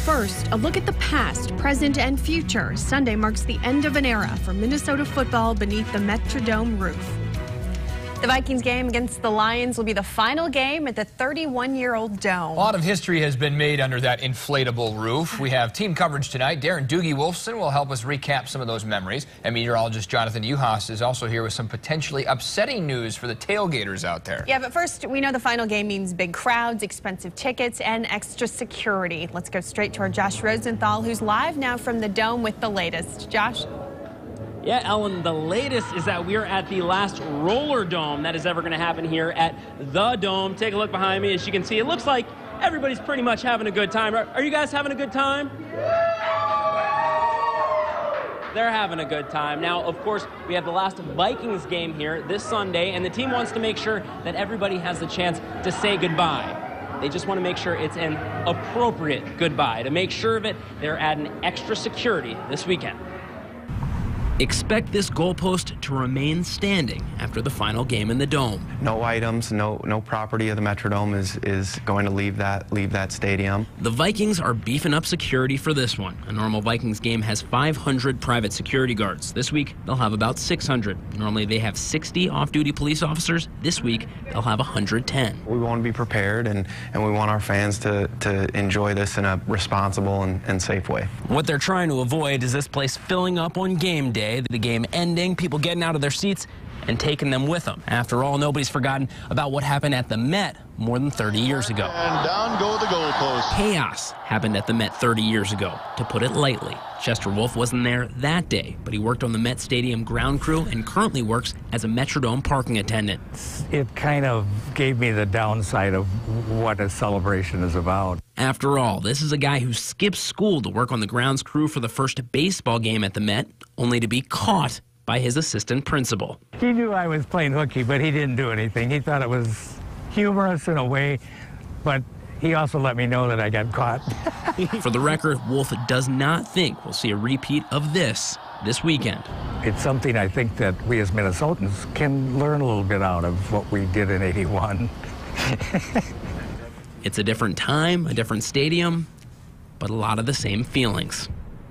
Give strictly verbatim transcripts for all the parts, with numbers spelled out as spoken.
First, a look at the past, present, and future. Sunday marks the end of an era for Minnesota football beneath the Metrodome roof. The Vikings game against the Lions will be the final game at the thirty-one-year-old Dome. A lot of history has been made under that inflatable roof. We have team coverage tonight. Darren Doogie Wolfson will help us recap some of those memories. And meteorologist Jonathan Uhas is also here with some potentially upsetting news for the tailgaters out there. Yeah, but first, we know the final game means big crowds, expensive tickets, and extra security. Let's go straight to our Josh Rosenthal, who's live now from the Dome with the latest. Josh? Yeah, Ellen, the latest is that we're at the last roller dome that is ever going to happen here at the Dome. Take a look behind me. As you can see, it looks like everybody's pretty much having a good time. Are, are you guys having a good time? They're having a good time. Now, of course, we have the last Vikings game here this Sunday, and the team wants to make sure that everybody has the chance to say goodbye. They just want to make sure it's an appropriate goodbye. To make sure of it, they're adding extra security this weekend. Expect this goalpost to remain standing after the final game in the Dome. No items, no no property of the Metrodome is is going to leave that leave that stadium. The Vikings are beefing up security for this one. A normal Vikings game has five hundred private security guards. This week, they'll have about six hundred. Normally, they have sixty off-duty police officers. This week, they'll have one hundred ten. We want to be prepared, and, and we want our fans to, to enjoy this in a responsible and, and safe way. What they're trying to avoid is this place filling up on game day, the game ending, people getting out of their seats and taking them with them. After all, nobody's forgotten about what happened at the Met more than thirty years ago. And down go the goalposts. Chaos happened at the Met thirty years ago, to put it lightly. Chester Wolf wasn't there that day, but he worked on the Met Stadium ground crew and currently works as a Metrodome parking attendant. It kind of gave me the downside of what a celebration is about. After all, this is a guy who skipped school to work on the grounds crew for the first baseball game at the Met, only to be caught by his assistant principal. He knew I was playing hooky, but he didn't do anything. He thought it was humorous in a way, but he also let me know that I got caught. For the record, Wolf does not think we'll see a repeat of this this weekend. It's something I think that we as Minnesotans can learn a little bit out of what we did in eighty-one. It's a different time, a different stadium, but a lot of the same feelings.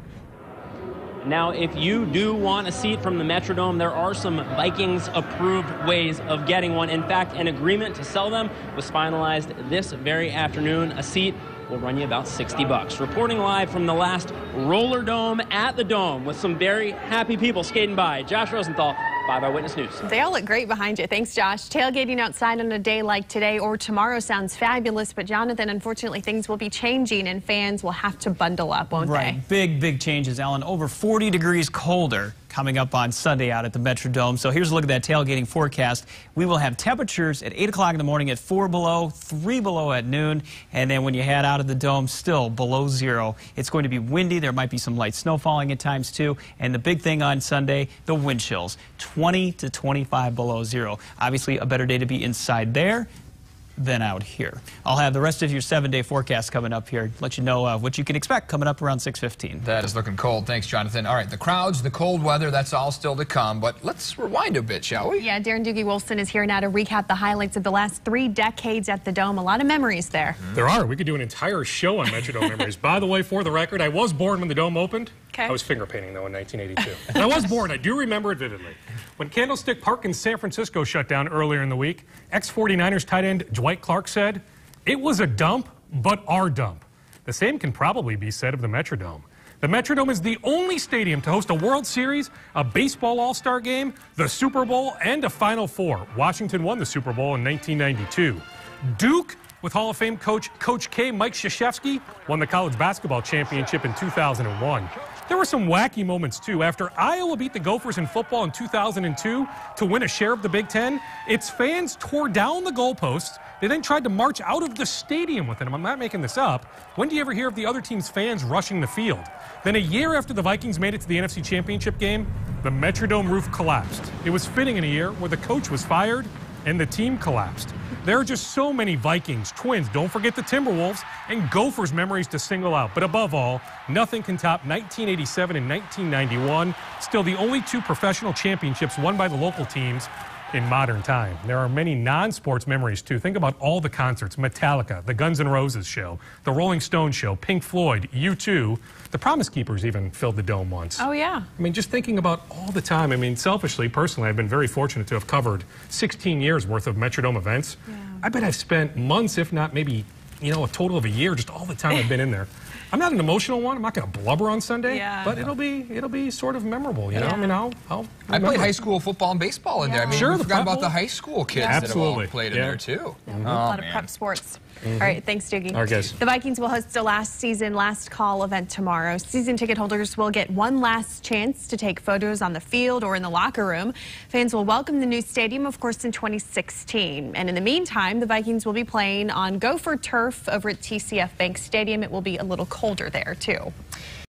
Now, if you do want a seat from the Metrodome, there are some Vikings-approved ways of getting one. In fact, an agreement to sell them was finalized this very afternoon. A seat will run you about sixty bucks. Reporting live from the last roller dome at the Dome with some very happy people skating by. Josh Rosenthal, five Eyewitness News. They all look great behind you. Thanks, Josh. Tailgating outside on a day like today or tomorrow sounds fabulous, but Jonathan, unfortunately, things will be changing and fans will have to bundle up, won't right. they? Big, big changes, Ellen. Over forty degrees colder coming up on Sunday out at the Metrodome. So here's a look at that tailgating forecast. We will have temperatures at eight o'clock in the morning at four below, three below at noon, and then when you head out of the Dome, still below zero. It's going to be windy. There might be some light snow falling at times, too. And the big thing on Sunday, the wind chills, twenty to twenty-five below zero. Obviously, a better day to be inside there than out here. I'll have the rest of your seven-day forecast coming up here. Let you know uh, what you can expect coming up around six fifteen. That is looking cold. Thanks, Jonathan. All right, the crowds, the cold weather, that's all still to come. But let's rewind a bit, shall we? Yeah, Darren Doogie Wolfson is here now to recap the highlights of the last three decades at the Dome. A lot of memories there. Mm-hmm. There are. We could do an entire show on Metrodome memories. By the way, for the record, I was born when the Dome opened. Okay. I was finger painting, though, in nineteen eighty-two. And I was born. I do remember it vividly. When Candlestick Park in San Francisco shut down earlier in the week, ex forty-niners tight end Dwight Clark said, "It was a dump, but our dump." The same can probably be said of the Metrodome. The Metrodome is the only stadium to host a World Series, a baseball all-star game, the Super Bowl, and a Final Four. Washington won the Super Bowl in nineteen ninety-two. Duke, with Hall of Fame coach Coach K, Mike Krzyzewski, won the college basketball championship in two thousand one. There were some wacky moments, too. After Iowa beat the Gophers in football in two thousand two to win a share of the Big Ten, its fans tore down the goalposts. They then tried to march out of the stadium with them. I'm not making this up. When do you ever hear of the other team's fans rushing the field? Then a year after the Vikings made it to the N F C Championship game, the Metrodome roof collapsed. It was fitting in a year where the coach was fired and the team collapsed. There are just so many Vikings, Twins, don't forget the Timberwolves, and Gophers memories to single out. But above all, nothing can top nineteen eighty-seven and nineteen ninety-one. Still the only two professional championships won by the local teams. in modern time. There are many non-sports memories, too. Think about all the concerts, Metallica, the Guns N' Roses show, the Rolling Stones show, Pink Floyd, U two. The Promise Keepers even filled the Dome once. Oh, yeah. I mean, just thinking about all the time. I mean, selfishly, personally, I've been very fortunate to have covered sixteen years worth of Metrodome events. Yeah. I bet I've spent months, if not maybe, you know, a total of a year, just all the time I've been in there. I'm not an emotional one. I'm not going to blubber on Sunday, yeah. but it'll be it'll be sort of memorable, you know. Yeah. I mean, I'll, I'll I played high school football and baseball in yeah. there. I mean, sure, we the forgot about the high school kids yeah. that Absolutely. have all played yeah. in there too. Yeah. Mm-hmm. A lot oh, of prep sports. Mm-hmm. All right, thanks, Doogie. All right, guys. The Vikings will host a last season, last call event tomorrow. Season ticket holders will get one last chance to take photos on the field or in the locker room. Fans will welcome the new stadium, of course, in twenty sixteen. And in the meantime, the Vikings will be playing on Gopher turf over at T C F Bank Stadium. It will be a little colder there, too.